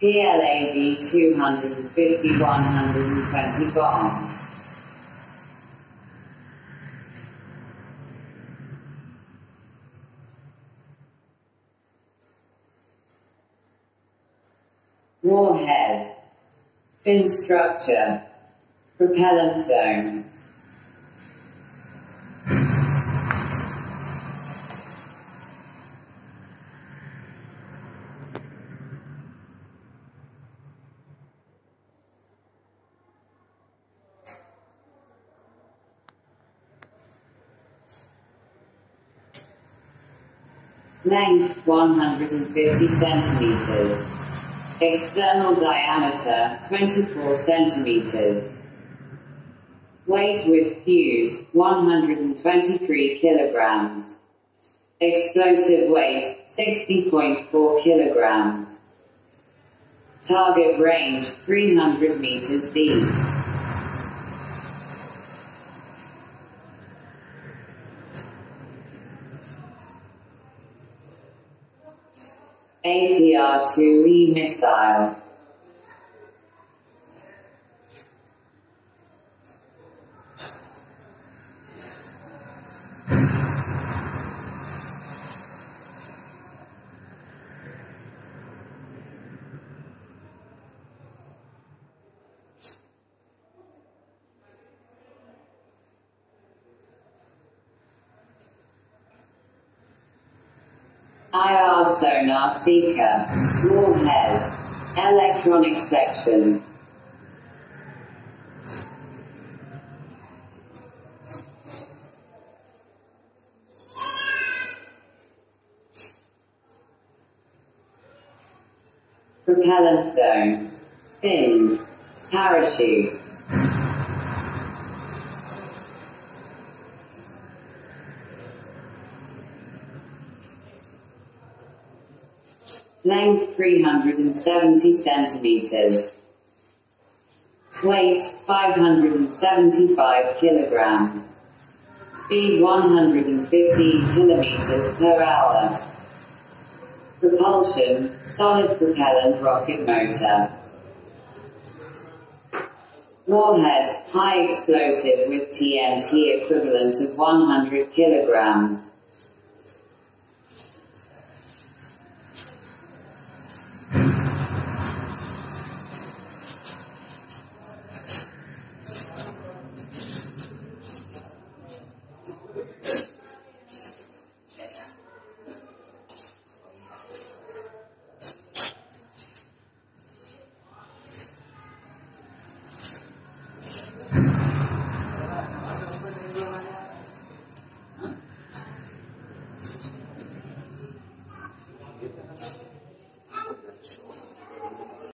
PLAV 250-120 bomb. Warhead. Fin structure. Propellant zone. Length 150 centimeters. External diameter 24 centimeters. Weight with fuse 123 kilograms. Explosive weight 60.4 kilograms. Target range 300 meters deep. APR-2E missile. IR sonar seeker. Warhead. Electronic section. Propellant zone. Fins. Parachute. Length 370 centimeters. Weight 575 kilograms. Speed 115 kilometers per hour. Propulsion, solid propellant rocket motor. Warhead, high explosive with TNT equivalent of 100 kilograms.